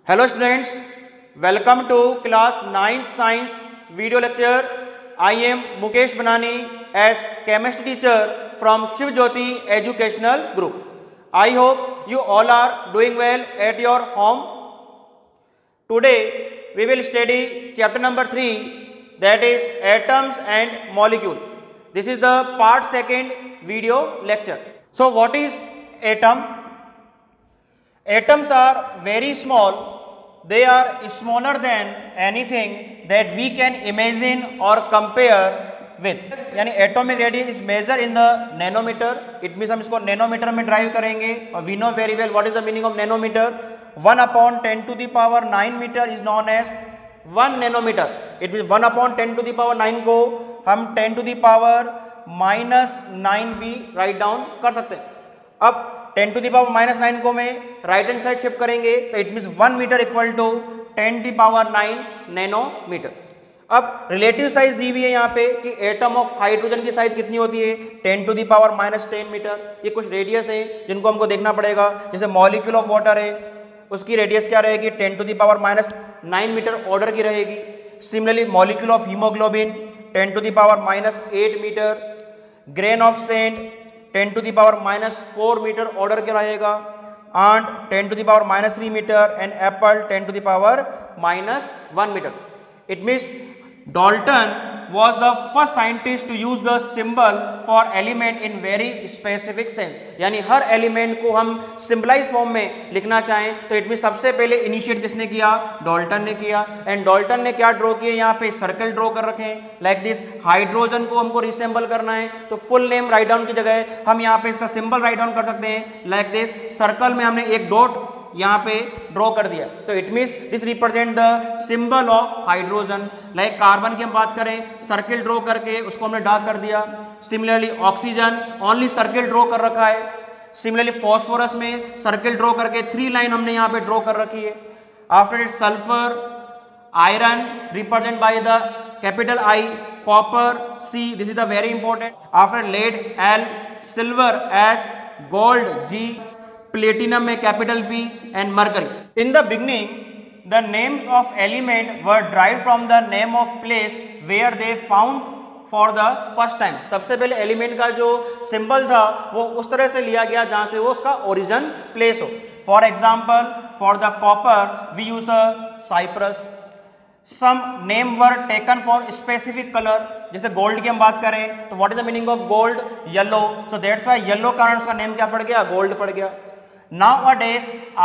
Hello students, welcome to class 9th science video lecture. I am Mukesh Banani as chemistry teacher from Shiv Jyoti Educational Group. I hope you all are doing well at your home. Today we will study chapter number 3, that is atoms and molecule. This is the part 2nd video lecture. So what is atom? Atoms are very small. They are smaller than anything that we can imagine or compare with. यानी atomic radius is measured in the nanometer. It means हम इसको nanometer में drive करेंगे और we know very well what is the meaning of nanometer. 1/10 to the power 9 meter is known as 1 nanometer. It means 1/10 to the power 9 को हम 10 to the power -9 भी write down कर सकते हैं. अब 10 to the power -9 को मैं right hand side shift करेंगे तो it means 1 metre equal to 10 to the power 9 nanometre. अब रिलेटिव साइज दी हुई है यहाँ पे कि एटम ऑफ हाइड्रोजन की साइज कितनी होती है 10 to the power -10 मीटर. ये कुछ रेडियस है जिनको हमको देखना पड़ेगा. जैसे मॉलिक्यूल ऑफ वाटर है उसकी रेडियस क्या रहेगी 10 to the power -9 metre order की रहेगी. Similarly molecule of haemoglobin 10 to the power -8 metre. Grain of sand 10 to the power -4 metre order क्या रहेगा. ant 10 to the power -3 meter and apple 10 to the power -1 meter. It means Dalton was the first scientist to use the symbol for element in very specific sense. यानी हर element को हम symbolize form में लिखना चाहें तो it mean सबसे पहले initiate किसने किया डाल्टन ने किया. एंड डाल्टन ने क्या ड्रॉ किया यहाँ पे सर्कल ड्रॉ कर रखे हैं लाइक दिस. हाइड्रोजन को हमको रिसेंबल करना है तो फुल नेम राइट डाउन की जगह हम यहाँ पे इसका सिंबल राइट डाउन कर सकते हैं लाइक दिस. सर्कल में हमने एक डॉट यहाँ पे ड्रॉ कर दिया तो it means this represent the symbol of hydrogen. Like carbon की हम बात करें सर्किल ड्रॉ करके उसको हमने डार्क कर दिया. Similarly oxygen only circle draw कर रखा है. सिमिलरली फॉस्फोरस में सर्किल ड्रॉ करके 3 लाइन हमने यहाँ पे ड्रॉ कर रखी है. After it sulphur iron represent by the capital I, copper C, this is the very important. After lead L, silver S, gold G, platinum में capital P and mercury. In the beginning the names of element were derived from the name of place where they found for the first time. सबसे पहले element का जो symbol था वो उस तरह से लिया गया जहां से वो उसका ओरिजिन प्लेस हो. For example for the copper we use a Cyprus. Some name were taken for specific colour. जैसे गोल्ड की हम बात करें तो what is the meaning of gold yellow. So that's why yellow कारण उसका नेम क्या पड़ गया गोल्ड पड़ गया. Nowadays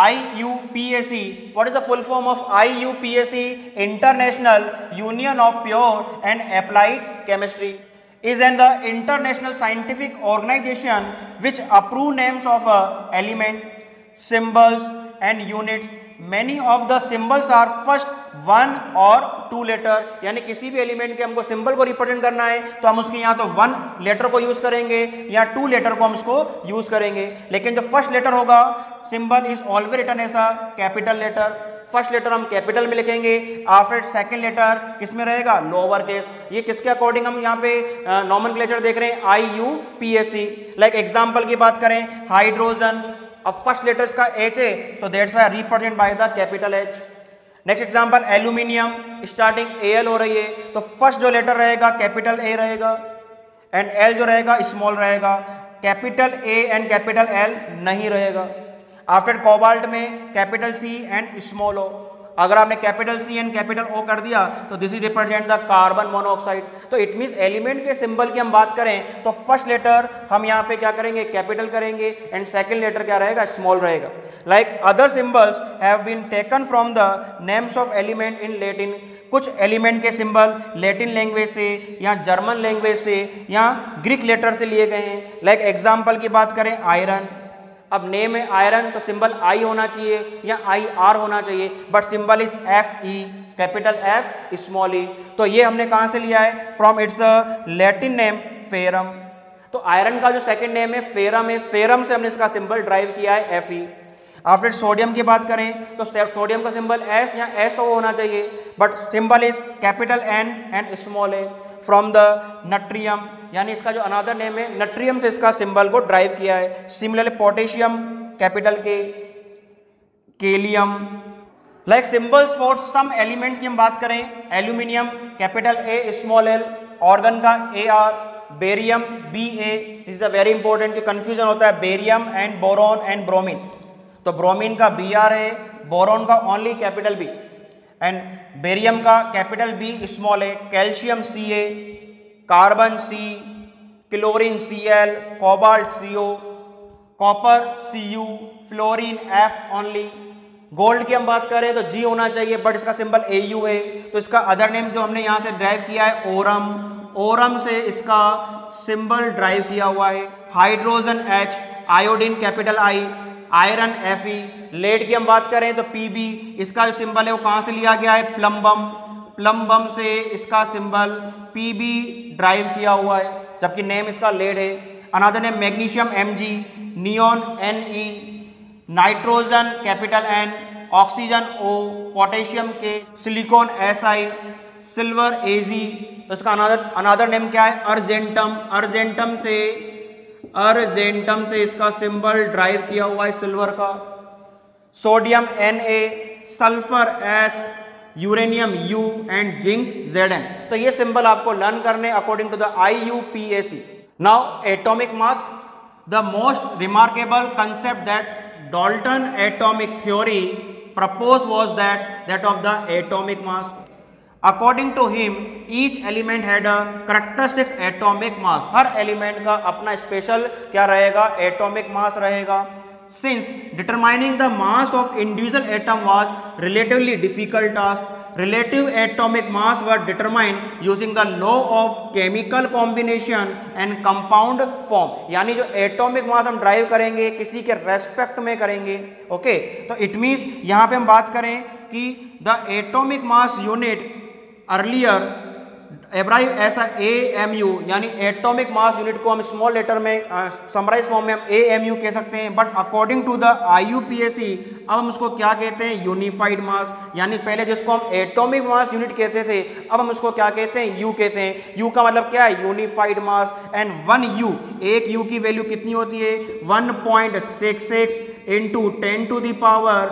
IUPAC, what is the full form of IUPAC? International Union of Pure and Applied Chemistry is the international scientific organization which approve names of element, symbols and units. Many of the symbols are first 1 और 2 letter. यानी किसी भी element के हमको symbol को represent करना है तो हम उसके यहाँ तो 1 लेटर को यूज करेंगे या 2 लेटर को हम उसको यूज करेंगे. लेकिन जो फर्स्ट लेटर होगा symbol is always written as a capital letter. First letter हम कैपिटल में लिखेंगे. आफ्टर सेकंड लेटर किस में रहेगा लोअर केस. ये किसके अकॉर्डिंग हम यहाँ पे नॉमेनक्लेचर देख रहे हैं IUPAC. लाइक एग्जाम्पल की बात करें हाइड्रोजन. अब फर्स्ट लेटर्स का H है so that's why represent by the capital H. Next example aluminium starting Al हो रही है तो फर्स्ट जो लेटर रहेगा कैपिटल A रहेगा एंड L जो रहेगा स्मॉल रहेगा. Capital A and capital L नहीं रहेगा. आफ्टर कोबाल्ट में capital C and small O. अगर आपने capital C and capital O कर दिया तो this is represent the carbon monoxide. तो इट मींस एलिमेंट के सिंबल की हम बात करें तो फर्स्ट लेटर हम यहाँ पे क्या करेंगे कैपिटल करेंगे एंड सेकंड लेटर क्या रहेगा स्मॉल रहेगा. Like other symbols have been taken from the names of element in Latin. कुछ एलिमेंट के सिंबल लैटिन लैंग्वेज से या जर्मन लैंग्वेज से या ग्रीक लेटर से लिए गए हैं. लाइक एग्जाम्पल की बात करें आयरन. अब नेम है आयरन तो सिंबल I होना चाहिए या IR होना चाहिए but symbol is FE, capital F small E. तो ये हमने कहाँ से लिया है from its Latin name ferrum. तो आयरन का जो सेकंड नेम है फेरम है. फेरम से हमने इसका सिंबल ड्राइव किया है FE. आफ्टर सोडियम की बात करें तो सोडियम का सिंबल S या SO होना चाहिए but symbol is capital N and small A. From the natrium यानी इसका जो अनादर नेम है नट्रियम से इसका सिंबल को ड्राइव किया है. Similarly potassium capital K, kalium like symbols for some element की हम बात करें, aluminium capital A small L, argon का AR, barium BA, this is a very important कि कंफ्यूजन होता है barium and boron and bromine, तो ब्रोमीन का BR है, बोरॉन का only capital B and barium का capital B small A, calcium Ca, carbon C, chlorine Cl, cobalt CO, copper Cu, fluorine F only. Gold की हम बात करें तो G होना चाहिए बट इसका सिंबल Au है, तो इसका अदर नेम जो हमने यहाँ से ड्राइव किया है ओरम, ओरम से इसका सिंबल ड्राइव किया हुआ है। Hydrogen H, iodine capital I, iron Fe, lead की हम बात करें तो Pb, इसका जो सिंबल है वो कहाँ से लिया गया है, प्लम्बम, प्लम्बम से इसका सिंबल Pb ड्राइव किया हुआ है, जबकि नेम इसका लेड है। Another name magnesium Mg, neon Ne, nitrogen capital N, oxygen O, potassium K, silicon Si, silver Ag, तो इसका अनदर नेम क्या है, अर्जेंटम, अर्जेंटम से इसका सिंबल ड्राइव किया हुआ है सिल्वर का। Sodium Na, sulphur S, uranium U and zinc Zn, तो ये सिंबल आपको लर्न करने according to the IUPAC। Now atomic mass, the most remarkable concept that Dalton atomic theory proposed was that of the atomic mass. According to him, each element had a characteristic atomic mass. हर element का अपना special क्या रहेगा, atomic mass रहेगा। Since determining the mass of individual atom was relatively difficult task, relative atomic mass were determined using the law of chemical combination and compound form, यानी जो atomic mass हम drive करेंगे किसी के respect में करेंगे। Okay, तो इट मीन्स यहाँ पे हम बात करें कि the atomic mass unit earlier abbreviate ऐसा AMU, यानी एटॉमिक मास यूनिट को हम स्मॉल लेटर में समराइज फॉर्म में हम AMU कह सकते हैं, but according to the IUPAC अब हम उसको क्या कहते हैं, यूनिफाइड मास, यानी पहले जिसको हम एटॉमिक मास यूनिट कहते थे अब हम उसको क्या कहते हैं, U कहते हैं। U का मतलब क्या है, यूनिफाइड मास। एंड 1 U, एक U की वैल्यू कितनी होती है, 1.66 into 10 to the power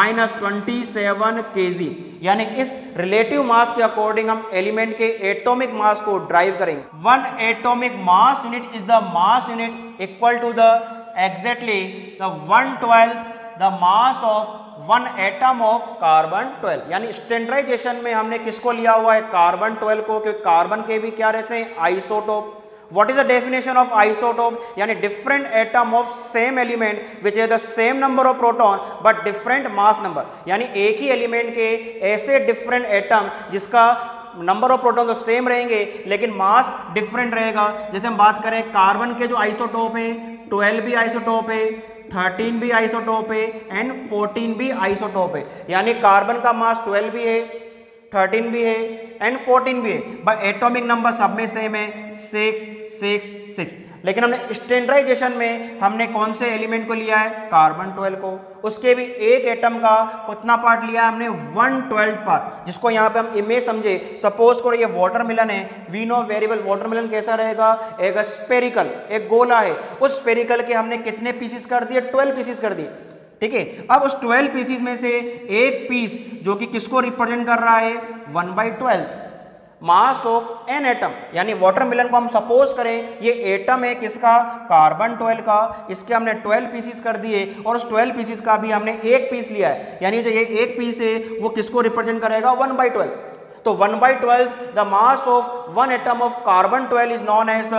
-27 kg, यानी इस रिलेटिव मास के अकॉर्डिंग हम एलिमेंट के एटॉमिक मास को ड्राइव करेंगे। 1 atomic mass unit is the mass unit equal to the exactly the 1/12 the mass of 1 atom of carbon 12, यानी स्टैंडर्डाइजेशन में हमने किसको लिया हुआ है, कार्बन 12 को, क्योंकि कार्बन के भी क्या रहते हैं, isotope. What is the definition of isotope? यानी different atom of same element which has the same number of proton but different mass number, यानी एक ही एलिमेंट के ऐसे different atom जिसका नंबर ऑफ प्रोटॉन तो सेम रहेंगे लेकिन मास डिफरेंट रहेगा। जैसे हम बात करें कार्बन के जो आइसोटोप है, 12 भी आइसोटोप है, 13 भी आइसोटोप है एंड 14 भी आइसोटोप है, यानी कार्बन का मास 12 भी है, 13 भी है एंड 14 भी है, बट एटॉमिक नंबर सब में सेम है 6 6 6। लेकिन हमने स्टैंडर्डाइजेशन में हमने कौन से एलिमेंट को लिया है, कार्बन 12 को, उसके भी एक एटम का कितना पार्ट लिया है हमने, 1/12 पार्ट, जिसको यहाँ पे हम इमेज समझे। सपोज करो ये वाटरमेलन है, वी नो वेरिएबल वाटरमेलन कैसा रहेगा, एक स्पेरिकल, एक गोला है, उस स्पेरिकल के हमने कितने पीसेस कर दिए, 12 पीसेस कर दिए। ठीक है, अब उस 12 पीसीज में से एक पीस जो कि किसको रिप्रेजेंट कर रहा है, 1/12 मास ऑफ एन एटम, यानी वाटरमेलन को हम सपोज करें ये एटम है किसका, कार्बन 12 का, इसके हमने 12 पीसीज कर दिए और उस 12 पीसीज का भी हमने एक पीस लिया है, यानी जो ये एक पीस है वो किसको रिप्रेजेंट करेगा, 1/12। तो 1/12 the mass of 1 atom of carbon 12 is known as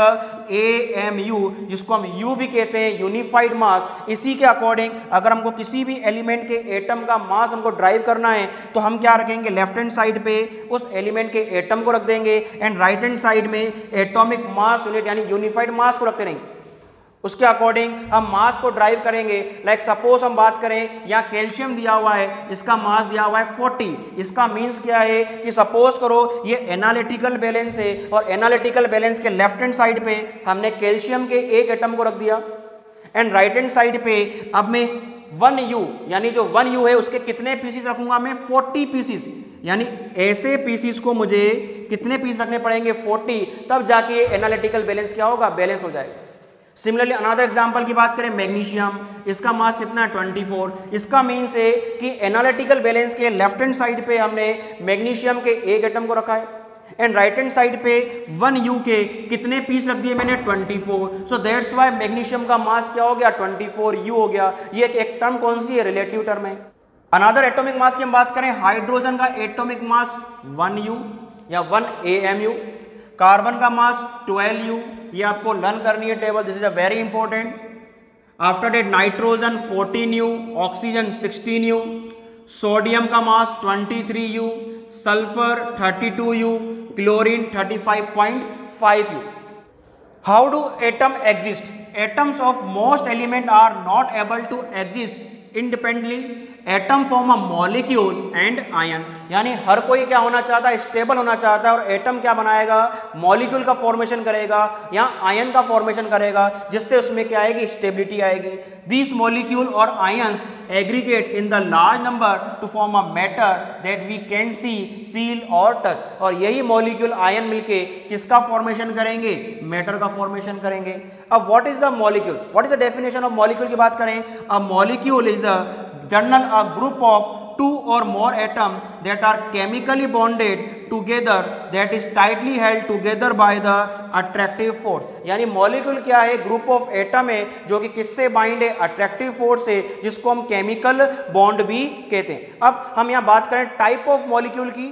AMU, जिसको हम U भी कहते हैं, यूनिफाइड मास। इसी के अकॉर्डिंग अगर हमको किसी भी एलिमेंट के एटम का मास हमको ड्राइव करना है तो हम क्या रखेंगे, लेफ्ट हैंड साइड पे उस एलिमेंट के एटम को रख देंगे एंड राइट हैंड साइड में एटॉमिक मास यूनिट यानी यूनिफाइड मास को रखते रहेंगे। उसके अकॉर्डिंग हम मास को ड्राइव करेंगे। लाइक सपोज हम बात करें यहाँ कैल्शियम दिया हुआ है, इसका मास दिया हुआ है 40, इसका मीन्स क्या है कि सपोज करो ये एनालिटिकल बैलेंस है और एनालिटिकल बैलेंस के लेफ्ट हैंड साइड पे हमने कैल्शियम के एक एटम को रख दिया एंड राइट हैंड साइड पे अब मैं 1U यानी जो 1U है उसके कितने पीसीस रखूंगा मैं, 40 पीसीस, यानी ऐसे पीसीस को मुझे कितने पीस रखने पड़ेंगे, 40, तब जाके एनालिटिकल बैलेंस क्या होगा, बैलेंस हो जाएगा। सिमिलरली अनदर एग्जांपल की बात करें मैग्नीशियम, इसका मास कितना है 24। इसका मीन्स है कि एनालिटिकल बैलेंस के लेफ्ट हैंड साइड पे हमने मैग्नीशियम के एक एटम को रखा है एंड राइट हैंड साइड पे 1U के कितने पीस रख दिए मैंने 24। सो दैट्स वाई मैग्नीशियम का मास क्या हो गया 24U हो गया। ये एक टर्म कौन सी है, रिलेटिव टर्म है। अनदर एटॉमिक मास की हम बात करें, हाइड्रोजन का एटॉमिक मास 1U या 1 AMU, कार्बन का मास 12U, ये आपको लर्न करनी है table, this is a very important. After that nitrogen 14U, oxygen 16U, sodium का mass 23U, sulphur 32U, chlorine 35.5U। How do atom exist? Atoms of most element are not able to exist independently. Atom form a molecule and ion, यानी हर कोई क्या होना चाहता है, stable होना चाहता है, और एटम क्या बनाएगा, मॉलिक्यूल का फॉर्मेशन करेगा या आयन का फॉर्मेशन करेगा, जिससे उसमें क्या आएगी, स्टेबिलिटी आएगी। दिस मॉलिक्यूल और ions aggregate in the large number to form a matter that we can see, feel और टच, और यही मॉलिक्यूल आयन मिलके किसका फॉर्मेशन करेंगे, मैटर का फॉर्मेशन करेंगे। अब what is the molecule, what is the definition of molecule की बात करें, a molecule is a general a group of two or more atoms that are chemically bonded together, that is tightly held together by the attractive force। यानी molecule क्या है, group of atom है जो कि किससे बाइंड है, attractive force से, जिसको हम केमिकल बॉन्ड भी कहते हैं। अब हम यहाँ बात करें टाइप ऑफ मॉलिक्यूल की,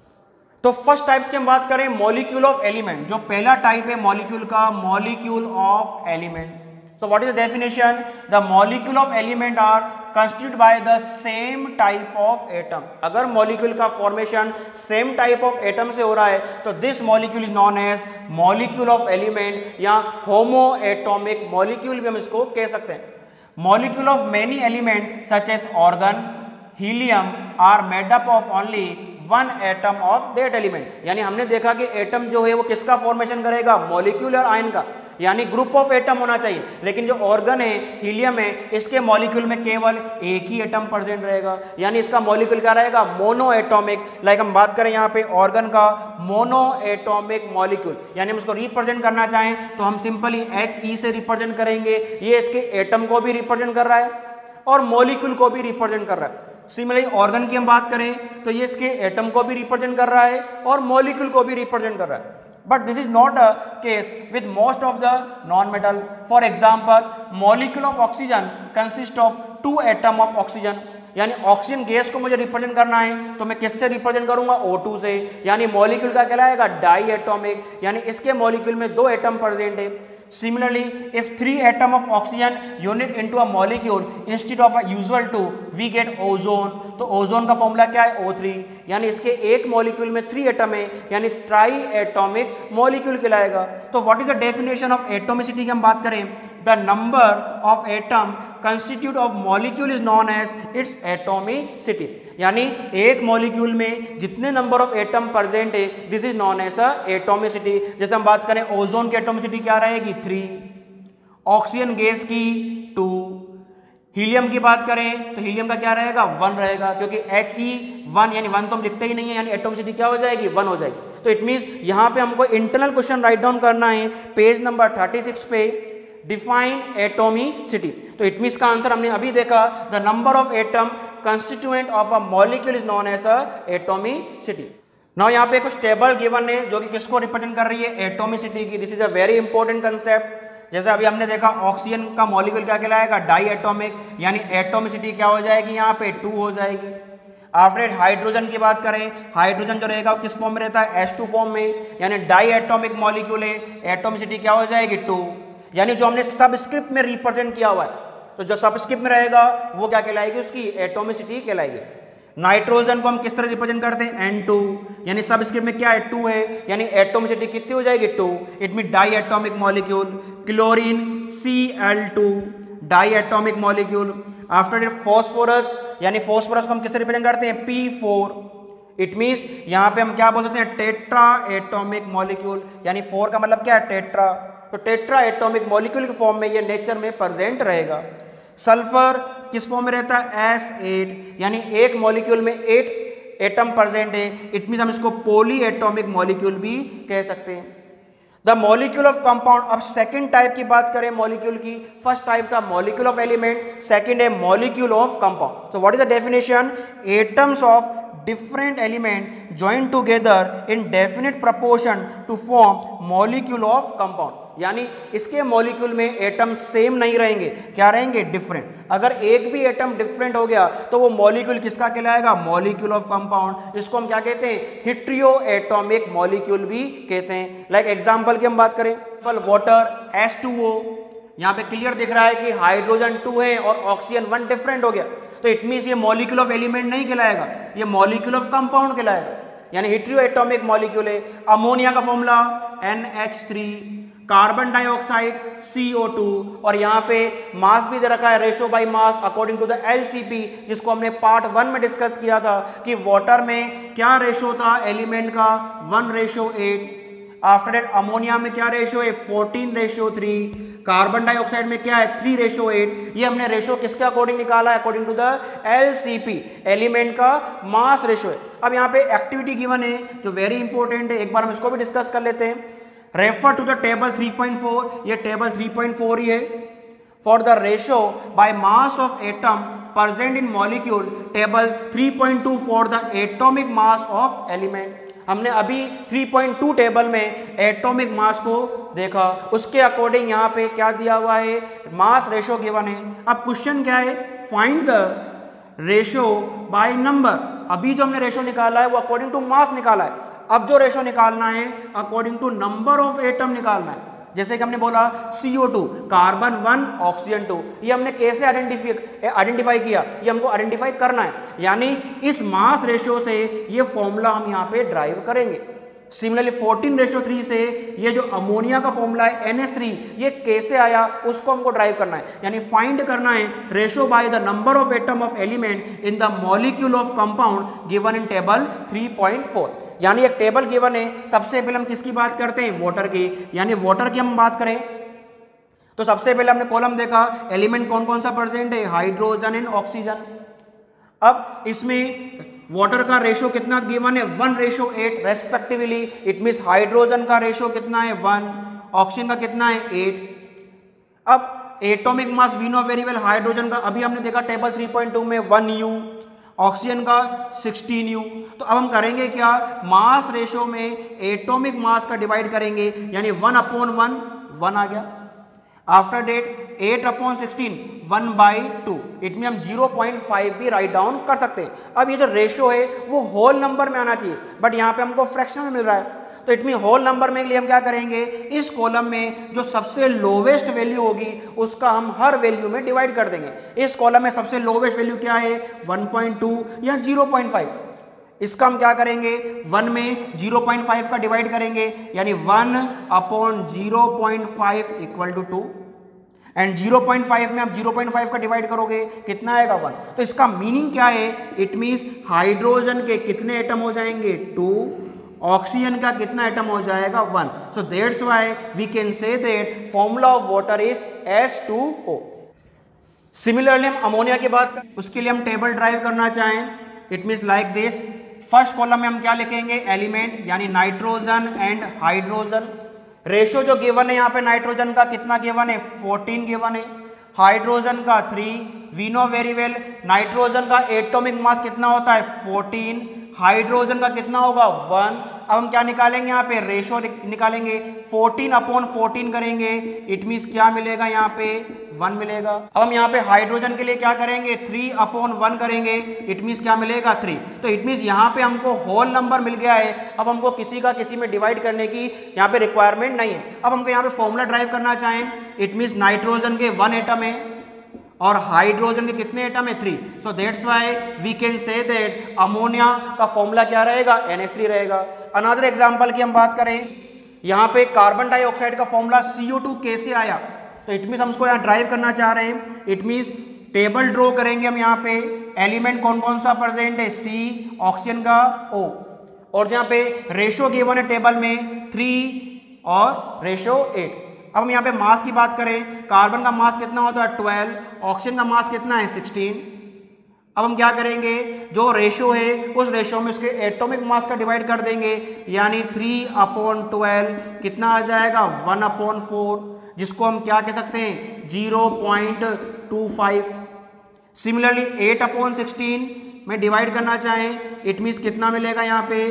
तो फर्स्ट टाइप्स की हम बात करें मॉलिक्यूल ऑफ एलिमेंट, जो पहला टाइप है मॉलिक्यूल का, molecule of element. So what is the definition? The molecule of element are constituted by the same type of atom। अगर molecule का formation same type of atom से हो रहा है तो this molecule is known as molecule of element या homoatomic molecule भी हम इसको कह सकते हैं। Molecule of many element such as organ, helium are made up of only one atom of that element। यानी हमने देखा कि एटम जो है वो किसका फॉर्मेशन करेगा, मॉलिक्यूल और आयन का, यानी ग्रुप ऑफ एटम होना चाहिए। लेकिन जो ऑर्गन है, हीलियम है, इसके मॉलिक्यूल में केवल एक ही एटम प्रेजेंट रहेगा, यानी इसका मॉलिक्यूल क्या रहेगा, मोनो एटॉमिक। लाइक हम बात करें यहाँ पे ऑर्गन का, मोनो एटॉमिक मॉलिक्यूल, यानी हम इसको रिप्रेजेंट करना चाहें तो हम सिंपली He से रिप्रेजेंट करेंगे। ये इसके एटम को भी रिप्रेजेंट कर रहा है और मॉलिक्यूल को भी रिप्रेजेंट कर रहा है। सिमिलरली ऑर्गन की हम बात करें तो ये इसके एटम को भी रिप्रेजेंट कर रहा है और मॉलिक्यूल को भी रिप्रेजेंट कर रहा है। But this is not a case with most of the non-metal. For example, molecule of oxygen consists of 2 atom of oxygen। यानी ऑक्सीजन गैस को मुझे रिप्रेजेंट करना है तो मैं किससे रिप्रेजेंट करूंगा, O2 से। यानी मॉलिक्यूल का कहलाएगा डाई एटॉमिक, यानी इसके मॉलिक्यूल में 2 एटम प्रेजेंट है। Similarly, if 3 atom of oxygen unit into a molecule instead of a usual 2, we get ozone। तो ओजोन का फॉर्मूला क्या है, O3। यानी इसके एक मॉलिक्यूल में 3 एटम है, यानी ट्राई एटॉमिक मॉलिक्यूल कहलाएगा। तो what is the definition of atomicity की हम बात करें, the number of atom constitute of molecule is known as its atomicity. यानी एक मॉलिक्यूल में जितने नंबर ऑफ एटम प्रेजेंट है, this is known as a atomicity. जैसे हम बात करें ओजोन की एटोमिसिटी क्या रहेगी, 3, ऑक्सीजन गैस की 2, हीलियम की बात करें तो हीलियम का क्या रहेगा, 1 रहेगा, क्योंकि He1 यानी 1 तो हम लिखते ही नहीं है, यानी एटोमिसिटी क्या हो जाएगी, 1 हो जाएगी। तो इट मीन्स यहाँ पे हमको इंटरनल क्वेश्चन राइट डाउन करना है पेज नंबर 36 पे, डिफाइन एटोमिसिटी। तो इट मीन्स का आंसर हमने अभी देखा, the number of atom constituent of a molecule is known as a atomicity. Now यहाँ पे कुछ टेबल गिवन है जो कि किसको रिप्रेजेंट कर रही है, एटोमिसिटी की। This is a very important concept. जैसे अभी हमने देखा ऑक्सीजन का मॉलिक्यूल क्या कहलाएगा, डाई एटॉमिक, यानी एटोमिसिटी क्या हो जाएगी, यहाँ पे 2 हो जाएगी। आफ्टर हाइड्रोजन की बात करें, हाइड्रोजन जो रहेगा वो किस फॉर्म में रहता है, H2 फॉर्म में, यानी डाई एटॉमिक मॉलिक्यूल है, एटोमिसिटी क्या हो जाएगी, 2। यानी जो हमने सबस्क्रिप्ट में रिप्रेजेंट किया हुआ है, तो जो सबस्क्रिप्ट में रहेगा वो क्या कहलाएगी, उसकी एटोमिसिटी कहलाएगी। नाइट्रोजन को हम किस तरह रिप्रेजेंट करते हैं, N2, यानी सबस्क्रिप्ट में क्या है, 2 है, यानी एटोमिसिटी कितनी हो जाएगी, 2। It mean di atomic molecule. Chlorine Cl2, di atomic molecule. After it phosphorus, यानी फॉस्फोरस को हम किस तरह रिप्रेजेंट करते हैं, P4। इट मीन्स यहाँ पे हम क्या बोल सकते हैं, टेट्रा एटॉमिक मॉलिक्यूल, यानी 4 का मतलब क्या है, टेट्रा। तो टेट्रा एटॉमिक मॉलिक्यूल के फॉर्म में ये नेचर में प्रेजेंट रहेगा। सल्फर किस फॉर्म में रहता है, S8, यानी एक मॉलिक्यूल में 8 एटम प्रेजेंट है। इट मीन्स हम इसको पॉली एटॉमिक मॉलिक्यूल भी कह सकते हैं। The molecule of compound. अब सेकंड टाइप की बात करें मॉलिक्यूल की, फर्स्ट टाइप था मॉलिक्यूल ऑफ एलिमेंट, सेकंड है molecule of compound. So what is the definition? Atoms of different element join together in definite proportion to form molecule of compound। यानी इसके molecule में atom same नहीं रहेंगे, क्या रहेंगे? Different. अगर एक भी एटम डिफरेंट हो गया तो वो मॉलिक्यूल किसका कहलाएगा? Molecule of compound. इसको हम क्या कहते हैं? हिट्रियो एटॉमिक मॉलिक्यूल भी कहते हैं। लाइक एग्जांपल की हम बात करें, वाटर H2O, यहाँ पे क्लियर दिख रहा है कि हाइड्रोजन 2 है और ऑक्सीजन 1 डिफरेंट हो गया, तो इट मीन्स ये मॉलिक्यूल ऑफ एलिमेंट नहीं कहलाएगा, ये मॉलिक्यूल ऑफ कंपाउंड कहलाएगा, यानी हिट्रियो एटॉमिक मॉलिक्यूल है। अमोनिया का formula NH3, carbon dioxide CO2, और यहाँ पे मास भी दे रखा है, ratio by mass according to the LCP, जिसको हमने पार्ट 1 में डिस्कस किया था कि वाटर में क्या रेशो था एलिमेंट का? 1:8। आफ्टर दैट अमोनिया में क्या रेशो है? 14:3। कार्बन डाइऑक्साइड में क्या है? 3:8। ये हमने रेशो किसके अकॉर्डिंग निकाला है? According to the LCP, element का मास रेशो है। अब यहाँ पे एक्टिविटी गिवन है जो वेरी इंपॉर्टेंट है, एक बार हम इसको भी डिस्कस कर लेते हैं। रेफर टू द टेबल 3.4, ये टेबल 3.4 ही है। For the ratio by mass of atom present in molecule, table 3.2 for the atomic mass of element. हमने अभी 3.2 टेबल में एटॉमिक मास को देखा, उसके अकॉर्डिंग यहाँ पे क्या दिया हुआ है? मास रेशो गिवन है। अब क्वेश्चन क्या है? Find the ratio by number. अभी जो हमने रेशो निकाला है वो अकॉर्डिंग टू मास निकाला है, अब जो रेशो निकालना है according to number of atom निकालना है। जैसे कि हमने बोला CO2, कार्बन 1 ऑक्सीजन 2, ये हमने कैसे आइडेंटिफाई किया? ये हमको आइडेंटिफाई करना है, यानी इस मास रेशियो से ये फॉर्मूला हम यहाँ पे ड्राइव करेंगे। सिमिलरली 14:3 से ये जो अमोनिया का फॉर्मूला है NH3, ये कैसे आया उसको हमको ड्राइव करना है, यानी फाइंड करना है ratio by the number of atom of element in the molecule of compound given in table 3.4। यानी एक टेबल गिवन है, सबसे पहले हम किसकी बात करते हैं? वाटर की। यानी वाटर की हम बात करें तो सबसे पहले हमने कॉलम देखा, एलिमेंट कौन कौन सा प्रेजेंट है? Hydrogen and oxygen. अब इसमें वाटर का रेशो कितना गिवन है? 1:8 रेस्पेक्टिवली। इट मीन्स हाइड्रोजन का रेशो कितना है? 1, ऑक्सीजन का कितना है? 8। अब atomic mass we know very well, hydrogen का अभी हमने देखा टेबल 3.2 में 1U, ऑक्सीजन का 16U। तो अब हम करेंगे क्या? मास रेशो में एटॉमिक मास का डिवाइड करेंगे, यानी 1/1, 1 आ गया। After date 8/16, 1/2। इट में हम 0.5 भी राइट डाउन कर सकते हैं। अब ये जो रेशो है वो होल नंबर में आना चाहिए, बट यहाँ पे हमको फ्रैक्शन में मिल रहा है, तो इट मीन होल नंबर में के लिए हम क्या करेंगे? इस कॉलम में जो सबसे लोवेस्ट वैल्यू होगी उसका हम हर वैल्यू में डिवाइड कर देंगे। इस कॉलम में सबसे लोवेस्ट वैल्यू क्या है? 1.2 या 0.5। इसका हम क्या करेंगे? 1 में 0.5 का डिवाइड करेंगे, यानी 1/0.5 इक्वल टू 2, एंड 0.5 में आप 0.5 का डिवाइड करोगे कितना आएगा? 1। तो इसका मीनिंग क्या है? इट मीन्स हाइड्रोजन के कितने एटम हो जाएंगे? 2, ऑक्सीजन का कितना एटम हो जाएगा? 1। So that's why we can say that formula of water is H2O। Similarly हम अमोनिया की बात करें, उसके लिए हम टेबल ड्राइव करना चाहें, it means like this. First column में हम क्या लिखेंगे? एलिमेंट, यानी नाइट्रोजन एंड हाइड्रोजन। रेशो जो गिवन है यहाँ पे नाइट्रोजन का कितना गिवन है? 14 गिवन है, हाइड्रोजन का 3। We know very well nitrogen का एटॉमिक मास कितना होता है? 14, हाइड्रोजन का कितना होगा? 1। अब हम क्या निकालेंगे? यहाँ पे रेशो निकालेंगे, 14/14 करेंगे, इट मीन्स क्या मिलेगा? यहाँ पे 1 मिलेगा। अब हम यहाँ पे हाइड्रोजन के लिए क्या करेंगे? 3/1 करेंगे, इट मीन्स क्या मिलेगा? 3। तो इट मीन्स यहाँ पे हमको होल नंबर मिल गया है, अब हमको किसी का किसी में डिवाइड करने की यहाँ पे रिक्वायरमेंट नहीं है। अब हमको यहाँ पे फॉर्मूला ड्राइव करना चाहें, इट मीन्स नाइट्रोजन के 1 एटम है और हाइड्रोजन के कितने एटम है? 3। So that's why we can say that ammonia का फॉर्मूला क्या रहेगा? NH3 रहेगा। अनदर एग्जांपल की हम बात करें, यहाँ पे कार्बन डाइऑक्साइड का फॉर्मूला CO2 कैसे आया? तो इट मीन्स हम उसको यहाँ ड्राइव करना चाह रहे हैं, इट मीन्स टेबल ड्रॉ करेंगे हम यहाँ पे, एलिमेंट कौन कौन सा प्रेजेंट है? C, ऑक्सीजन का O, और जहाँ पे रेशो गिवन है टेबल में 3 और रेशो 8। अब हम यहाँ पे मास की बात करें, कार्बन का मास कितना होता है? 12, ऑक्सीजन का मास कितना है? 16, अब हम क्या करेंगे, जो रेशो है उस रेशो में उसके एटॉमिक मास का डिवाइड कर देंगे, यानी 3/12 कितना आ जाएगा 1/4, जिसको हम क्या कह सकते हैं 0.25। सिमिलरली 8/16 में डिवाइड करना चाहें, इट मीन्स कितना मिलेगा यहाँ पे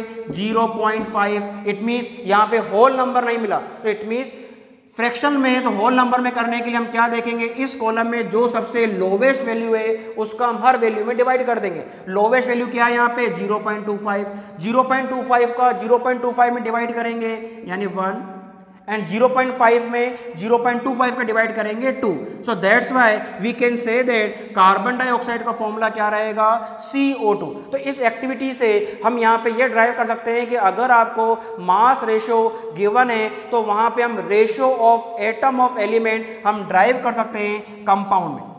0.5। इट मीन्स यहाँ पे होल नंबर नहीं मिला, तो इट मीन्स फ्रैक्शन में है, तो होल नंबर में करने के लिए हम क्या देखेंगे, इस कॉलम में जो सबसे लोवेस्ट वैल्यू है उसका हम हर वैल्यू में डिवाइड कर देंगे। लोवेस्ट वैल्यू क्या है यहाँ पे 0.25, 0.25 का 0.25 में डिवाइड करेंगे यानी 1, एंड 0.5 में 0.25 का डिवाइड करेंगे 2। So that's why we can say that carbon dioxide का फॉर्मूला क्या रहेगा CO2। तो इस एक्टिविटी से हम यहाँ पे ये ड्राइव कर सकते हैं कि अगर आपको मास रेशो गिवन है तो वहाँ पे हम ratio of atom of element हम ड्राइव कर सकते हैं कंपाउंड में।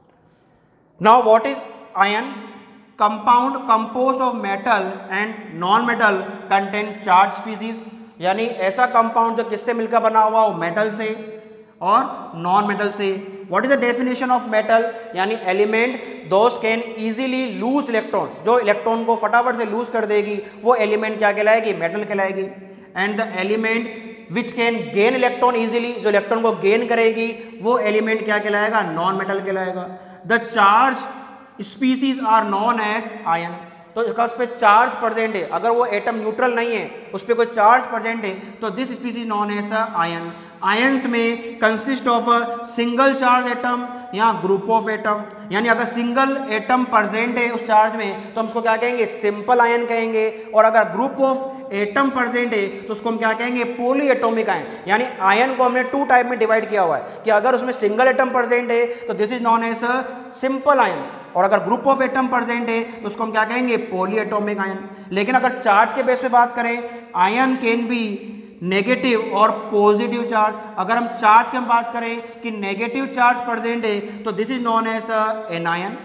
Now what is ion? Compound composed of metal and non metal contain charge species, यानी ऐसा कंपाउंड जो किससे मिलकर बना हुआ हो, मेटल से और नॉन मेटल से। What is the definition of metal? यानी element those can easily lose electron, जो इलेक्ट्रॉन को फटाफट से लूज कर देगी वो एलिमेंट क्या कहलाएगी, मेटल कहलाएगी। And the element which can gain electron easily, जो इलेक्ट्रॉन को गेन करेगी वो एलिमेंट क्या कहलाएगा, नॉन मेटल कहलाएगा। The charge species are known as ion, तो इसका उस पर चार्ज प्रेजेंट है, अगर वो एटम न्यूट्रल नहीं है उस पर कोई चार्ज प्रेजेंट है तो this species known as ion. Ions में consist of a single charge atom या ग्रुप ऑफ एटम, यानी अगर सिंगल एटम प्रेजेंट है उस चार्ज में तो हम उसको क्या कहेंगे, सिंपल आयन कहेंगे, और अगर ग्रुप ऑफ एटम प्रेजेंट है तो उसको हम क्या कहेंगे, पॉली एटॉमिक आयन। यानी आयन को हमने 2 टाइप में डिवाइड किया हुआ है कि अगर उसमें सिंगल एटम प्रेजेंट है तो this is known as a simple ion, और अगर ग्रुप ऑफ एटम प्रेजेंट है तो उसको हम क्या कहेंगे, पॉली एटॉमिक आयन। लेकिन अगर चार्ज के बेस पे बात करें, आयन कैन बी नेगेटिव और पॉजिटिव चार्ज। अगर हम चार्ज की हम बात करें कि नेगेटिव चार्ज प्रेजेंट है तो this is known as anion,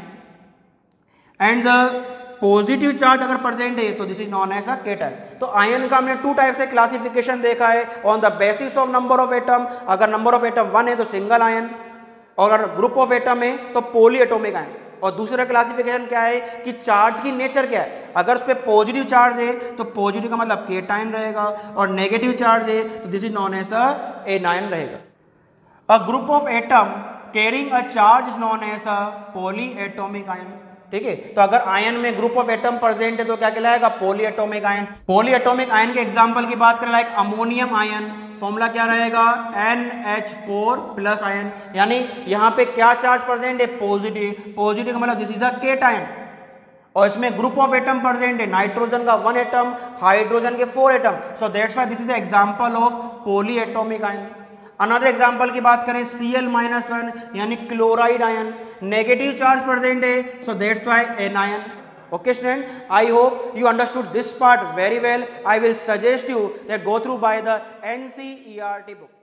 and the positive charge अगर प्रेजेंट है तो this is known as a cation. तो आयन का हमने 2 टाइप से क्लासिफिकेशन देखा है on the basis of number of atom. अगर नंबर ऑफ एटम 1 है तो सिंगल आयन, और अगर ग्रुप ऑफ एटम है तो पॉली एटॉमिक आयन। और दूसरा क्लासिफिकेशन क्या है कि चार्ज की नेचर क्या है, अगर उस पर पॉजिटिव चार्ज है तो पॉजिटिव का मतलब केटायन रहेगा, और नेगेटिव चार्ज है तो this is known as anion रहेगा। A group of atom carrying a charge is known as poly atomic ion. ठीक है, तो अगर आयन में ग्रुप ऑफ एटम प्रेजेंट है तो क्या कहलाएगा, poly atomic ion. Poly atomic ion के एग्जांपल की बात करें, लाइक अमोनियम आयन, फॉर्मूला क्या रहेगा NH4 प्लस आयन, यानी यहाँ पे क्या चार्ज प्रेजेंट है, पॉजिटिव। पॉजिटिव का मतलब दिस इज अ केटायन, और इसमें ग्रुप ऑफ एटम प्रेजेंट है, नाइट्रोजन का 1 एटम, हाइड्रोजन के 4 atom, so that's why this is the example of poly atomic ion. Another example की बात करें Cl-1 यानी chloride ion, negative charge present है, so that's why anion. Okay student, I hope you understood this part very well. I will suggest you that go through by the NCERT book.